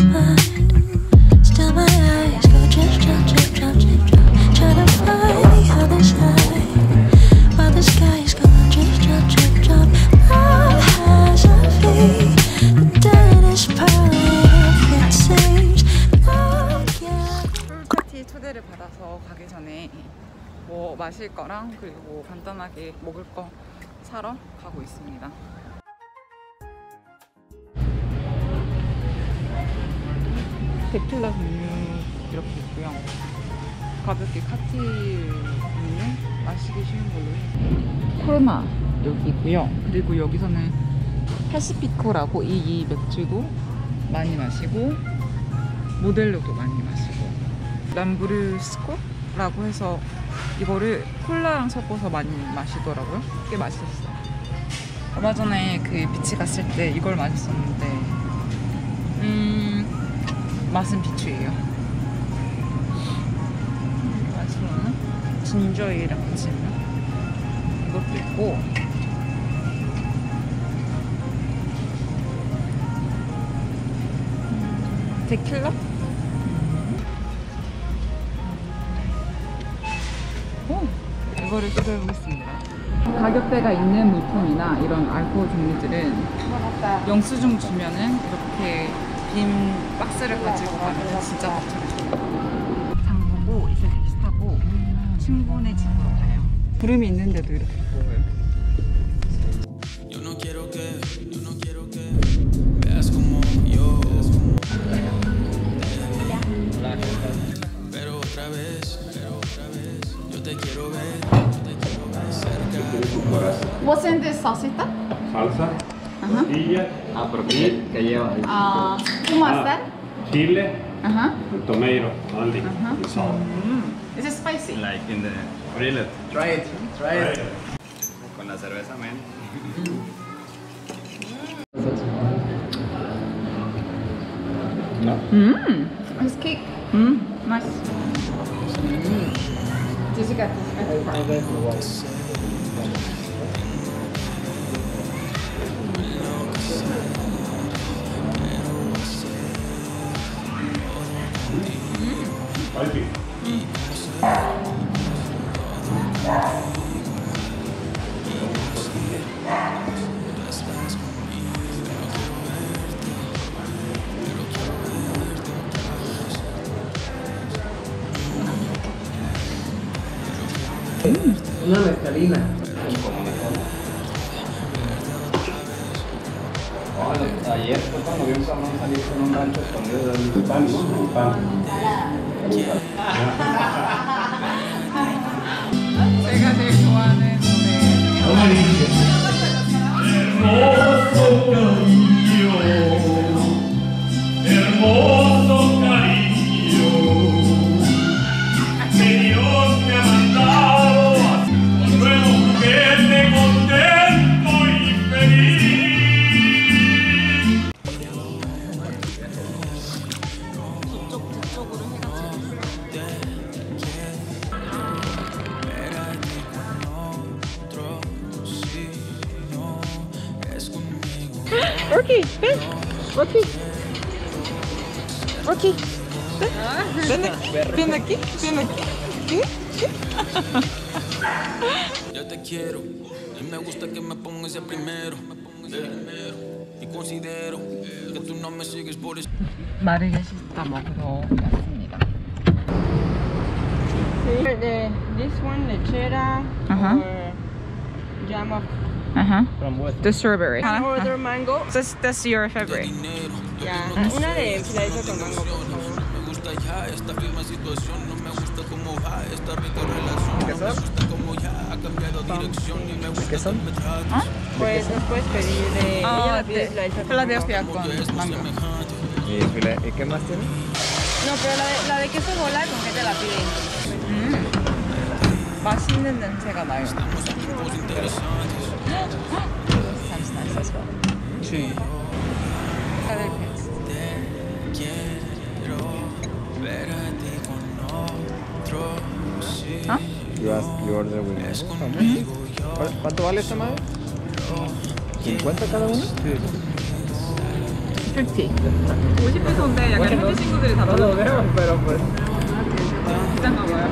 mine. Still my eyes go drip, drop, drip, drop, drip, drop. Trying to find the other side while the sky is going drip, drop, drip, drop. Love has a fate, the deadest part it seems. 풀파티 초대를 받아서 가기 전에 뭐 마실 거랑 그리고 간단하게 먹을 거 사러 가고 있습니다. 데킬라 종류 이렇게 있고요. 가볍게 칵테일 종류 마시기 쉬운 걸로 코르마 여기 있고요. 그리고 여기서는 파시피코라고 이 맥주도 많이 마시고 모델로도 많이 마시고 람브르스코라고 해서 이거를 콜라랑 섞어서 많이 마시더라고요. 꽤 맛있었어요. 얼마 전에 그 비치 갔을 때 이걸 마셨었는데 맛은 비추예요. 맛으로는 진저에이랑 같이 있는 이것도 있고 데킬라? 이거를 시도해보겠습니다. 가격대가 있는 물품이나 이런 알코올 종류들은 영수증 주면은 이렇게 빈 박스를 가지고 가면 진짜 걱정해요. 장 보고 이제 택시 타고 친구네 집으로 가요. 구름이 있는데도 이렇게 보여요. What's in this salsita? Salsa, tortilla, ¿Qué lleva? ¿Cómo hacer? chile, tomato, only. Is it spicy? Like in the grill it. Try it. Con la cerveza, man. It's cake. Nice. Jessica. Una mezcalina. Ayer fue cuando vi un cabrón salir con un rancho escondido del Pan. 제가 제일 좋아하는 노래. Hermoso cariño, hermoso cariño, que Dios me ha mandado un nuevo juguete contento y feliz. Rocky, ven. Rocky. Rocky. Ven aquí. Ven aquí. Ven aquí. ¿Qué? Yo te quiero y me gusta que me pongas de primero. Y considero que tú no me sigues por eso. 마르게시타 먹으러 왔습니다. This one, lechera or jam of The strawberry. order mango. That's your favorite. Ya, una de Filadelfia con mango, por favor. Me gusta ya esta firme situación, no me gusta cómo va esta rica relación. No me gusta cómo ya ha cambiado dirección y me gusta que me tratas. Pues nos puedes pedir de ella la pide Philadelphia con mango. ¿Y qué más tiene? No, pero la de queso bola, ¿con qué te la piden? 맛있는 냄새가 나요. Sí. ¿Ah? You order with mango. ¿Cuánto vale esta madre? ¿50 cada uno? Sí. 50. 50페소인데 약간 현지 친구들이 다 No lo 받아요. veo, pero pues. 비싼가 봐요.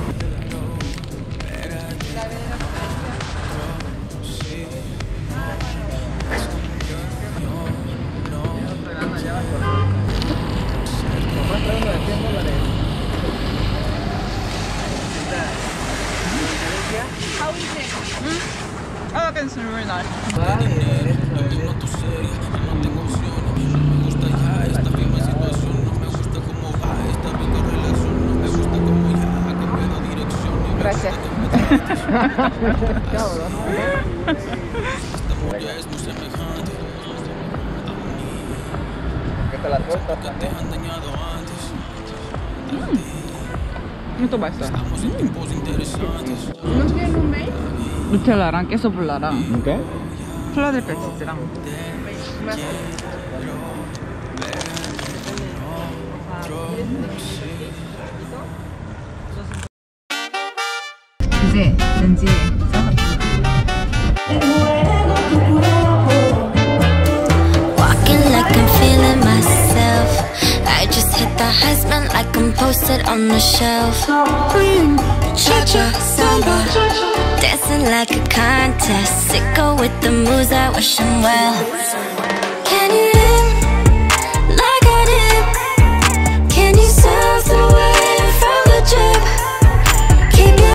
Nomás trae uno de $100. Oh, that's really nice. Gracias. ¿Qué te la sueltas? 이것도 맛있어요. ¿No tienen un mail? 누텔라랑 깨소블라랑 ¿Qué? 필라델피아 치즈랑 이제 렌즈에 Walking like I'm feeling myself. I just hit the Heisman like I'm posted on the shelf. Cha-cha, samba, dancing like a contest. Sicko with the moves, I wish him well.